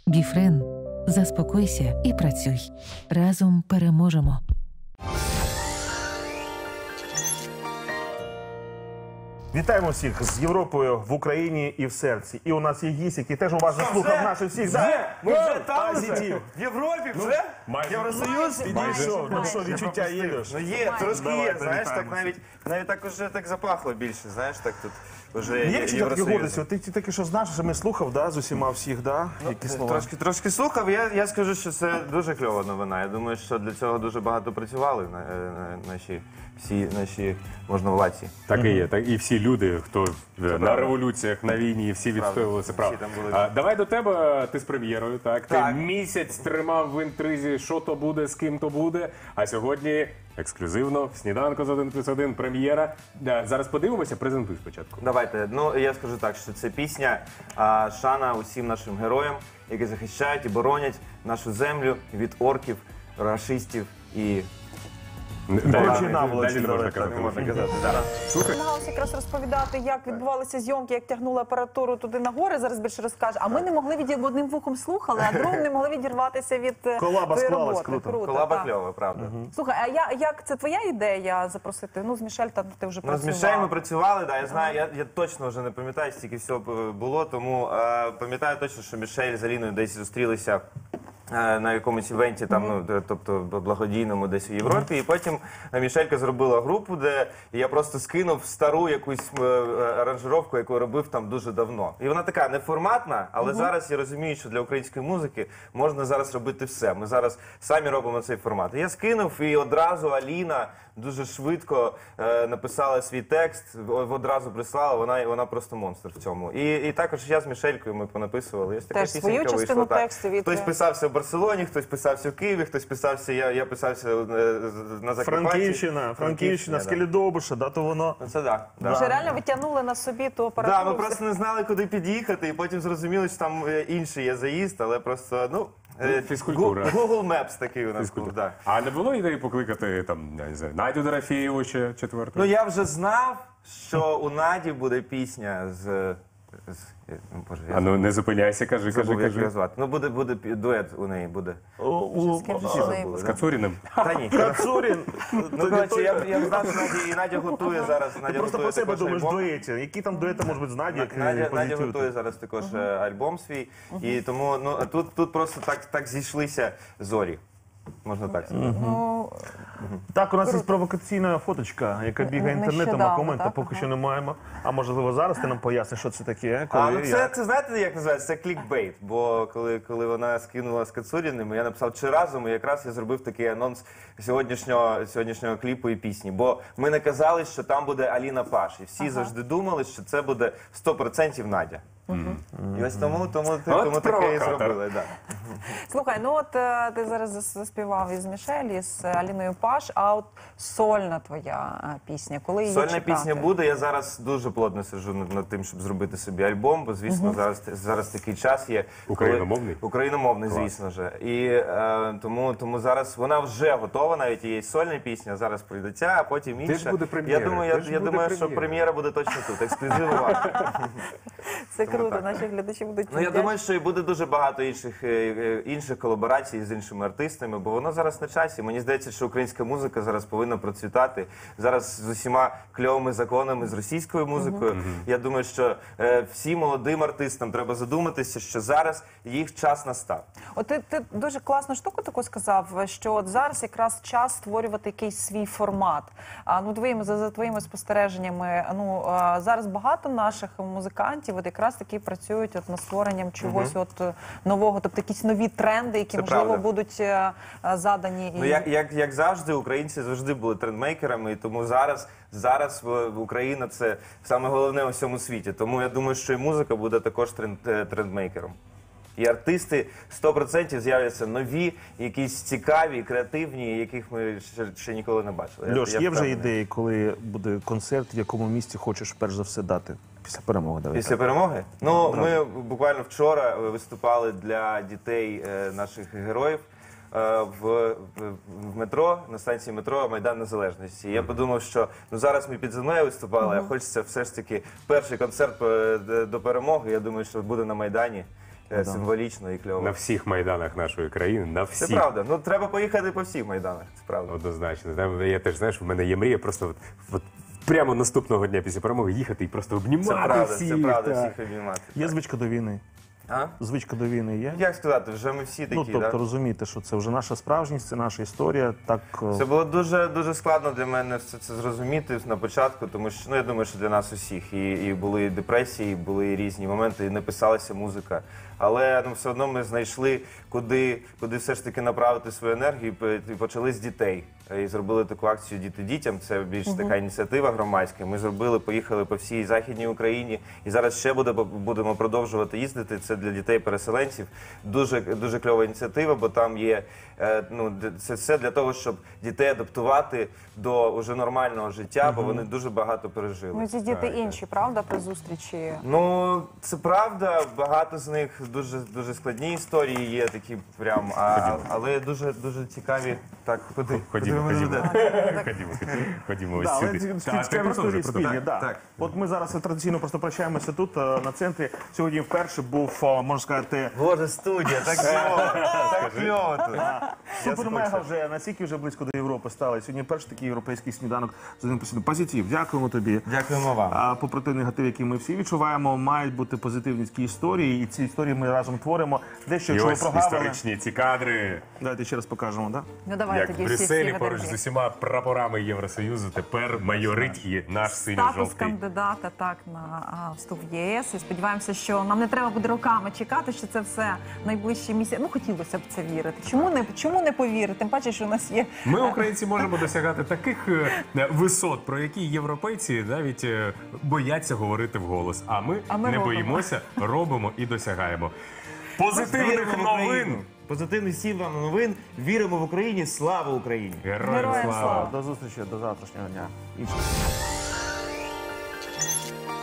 Біфрен. Заспокойся і працюй. Разом переможемо. Вітаємо всіх з Європою в Україні і в серці. І у нас є гість, який теж уважно слухав наших всіх. Ми вже там Позитив. в Європі вже? Євросоюз? Підійшов. Ну що, відчуття є? Ну є, трошки є, Давайте знаєш, так вітаємося. навіть так уже так запахло більше, знаєш, так тут вже Є відчуття такі Євросоюз. гордості? От ти тільки що знаєш, що ми слухав, да, з усіма всіх, да? Які слова? Трошки слухав, я скажу, що це дуже кльова новина. Я думаю, що для цього дуже багато працювали всі наші можновладці. Так і є. Так, і всі люди, хто на революціях, на війні, всі відстоювали це право. Всі там були. Давай до тебе, ти з прем'єрою, так? Ти Так. місяць тримав в інтризі, що то буде, з ким то буде. А сьогодні ексклюзивно, в «Сніданку» з 1+1 прем'єра. Зараз подивимося, презентуй спочатку. Давайте, ну я скажу так, що це пісня шана усім нашим героям, які захищають і боронять нашу землю від орків, рашистів і... Коротше, наволочі, далі не можна давай, казати. Не можна казати, так. Намагалася якраз розповідати, як відбувалися зйомки, як тягнули апаратуру туди на гори, зараз більше розкаже. А ми не могли одним вухом слухали, а другим не могли відірватися від Колаба твоєї склалась, роботи. круто. Колаба так. кльова, правда. Слухай, а як це твоя ідея запросити? Ну, з Мішель там ти вже Ну, з працював. Мішель ми працювали, да, я знаю, я точно вже не пам'ятаю, стільки всього було, тому пам'ятаю точно, що Мішель з Аліною десь зустрілися на якомусь івенті, там, ну, тобто благодійному десь у Європі, і потім Мішелька зробила групу, де я просто скинув стару якусь аранжировку, яку я робив там дуже давно. І вона така неформатна, але зараз я розумію, що для української музики можна зараз робити все. Ми зараз самі робимо цей формат. І я скинув, і одразу Аліна дуже швидко написала свій текст, одразу прислала, вона просто монстр в цьому. І також я з Мішелькою ми понаписували. Ось така Теж свою пісенька частину вийшла, так. тексту від- Хтось писався в Барселоні, хтось писався в Києві, хтось писався, я писався на Закарпатті. Франківщина, Скелідобиша, да, то воно... Ну, це так. Вже реально витягнули на собі ту апаратуру. Да, ми просто не знали, куди під'їхати, і потім зрозуміли, що там інший є заїзд, але просто, ну... фізкультура. Google Maps такий у нас був, так. А не було ідеї покликати, там, я не знаю, Надю Дорофєєву ще четверту? Ну, я вже знав, що у Наді буде пісня Боже, я А ну не зупиняйся, кажи. забув, як її звати. Ну, буде дует у неї, буде. З ким же ще неї З буде? Кацуріним. Та ні. Кацурін. Ну, коротше, я знав, що Надя готує зараз. Ти Надя просто готує про себе також думаєш альбом. дуеті. Які там дуети можуть бути з Надією, як не Надя позитив? готує зараз також альбом свій. І тому ну, тут просто так зійшлися зорі. Можна так сказати. Ну, Так, у нас є провокаційна фоточка, яка бігає інтернетом, а Нещодавно, коменту так? поки що не маємо. А можливо зараз ти нам поясниш, що це таке? А, ну Коли, це як? знаєте, як називається? Це клікбейт. Бо коли вона скинула з Кацуріним, я написав «Чи разом», і якраз я зробив такий анонс сьогоднішнього кліпу і пісні. Бо ми не казали, що там буде Аліна Паш. І всі завжди думали, що це буде 100% Надя. І ось тому таке і провокатор. зробили. Да. слухай, ну от ти зараз заспівав із Мішель, із Аліною Паш, а от сольна твоя пісня, коли її Сольна чекати? пісня буде. Я зараз дуже плотно сиджу над тим, щоб зробити собі альбом, бо, звісно, зараз такий час є. Україномовний? Україномовний, звісно ж. І тому зараз вона вже готова, навіть є сольна пісня, зараз прийде ця, а потім інша. Де ж буде прем'єра? Я думаю, що прем'єра буде точно тут, ексклюзив у вас. Це круто, так. наші глядачі будуть Ну, я вдячні. думаю, що і буде дуже багато інших колаборацій з іншими артистами, бо воно зараз на часі. Мені здається, що українська музика зараз повинна процвітати. Зараз з усіма кльовими законами, з російською музикою. Я думаю, що всім молодим артистам треба задуматися, що зараз їх час настав. От ти дуже класну штуку таку сказав, що от зараз якраз час створювати якийсь свій формат. Ну, за твоїми спостереженнями, зараз багато наших музикантів от якраз таки працюють от над створенням чогось от нового, тобто якісь нові тренди, які, Це можливо, правда. будуть задані. Ну, як завжди, українці завжди були трендмейкерами, і тому зараз Україна – це саме головне у всьому світі. Тому я думаю, що і музика буде також трендмейкером. І артисти 100% з'являться нові, якісь цікаві, креативні, яких ми ще ніколи не бачили. Льош, Я є вже впевнений. ідеї, коли буде концерт, в якому місці хочеш перш за все дати? Після перемоги, давай. Після перемоги? Ну, ми буквально вчора виступали для дітей наших героїв в метро, на станції метро Майдан Незалежності. Я подумав, що зараз ми під землею виступали, а хочеться все ж таки перший концерт до перемоги, я думаю, що буде на Майдані. символічно і кльово. На всіх майданах нашої країни, на всіх. Це правда. Ну, треба поїхати по всіх майданах, це правда. Однозначно. Я теж, знаєш, в мене є мрія просто от прямо наступного дня після перемоги їхати і просто обнімати всіх. Це правда, так. всіх обіймати. Є звичка до війни. А? Звичка до війни є? Як сказати, вже ми всі такі, Ну, тобто, да? розумієте, що це вже наша справжність, це наша історія. Так, Це було дуже складно для мене все це зрозуміти на початку, тому що я думаю, що для нас усіх і були депресії, і були різні моменти, і не писалася музика. Але все одно ми знайшли, куди все ж таки направити свою енергію, і почали з дітей. І зробили таку акцію «Діти дітям». Це більш така ініціатива громадська. Ми зробили, поїхали по всій Західній Україні. І зараз ще будемо продовжувати їздити. Це для дітей-переселенців. Дуже кльова ініціатива, бо там є, це все для того, щоб дітей адаптувати до уже нормального життя, бо вони дуже багато пережили. Ну, ці діти інші, правда, при зустрічі? Ну, це правда, багато з них дуже складні історії є такі прям, але дуже цікаві. Так, Ходімо, ось да, але сюди. цікаві історії спільні. Да. так. От ми зараз традиційно просто прощаємося тут, на центрі. Сьогодні вперше був, можна сказати, Боже, студія, так кльово, так кльово тут. супер-мега вже, настільки вже близько до Європи стали. Сьогодні перший такий європейський сніданок з 1+1. Позитив, дякуємо тобі. Дякуємо вам. Попри той негатив, який ми всі відчуваємо, мають бути позитивні такі історії, і ці історії ми разом творимо. Дещо, І якщо ви ось прогавили, історичні ці кадри. давайте ще раз покажемо, так? Ну, давай Як в тоді Брюсселі всі поруч з усіма прапорами Євросоюзу тепер майорить і наш Статус синьо-жовтий. кандидата так на вступ в ЄС. І сподіваємося, що нам не треба буде роками чекати, що це все найближчі місяці. Ну, хотілося б це вірити. Чому не повірити? Тим паче, що у нас є Ми, українці, можемо досягати таких висот, про які європейці навіть бояться говорити вголос. А ми ми не робимо. боїмося, робимо і досягаємо. Позитивних новин! Позитивних всім вам новин. Віримо в Україні. Слава Україні! Героям Героям слава! слава! До зустрічі, до завтрашнього дня. Іншого.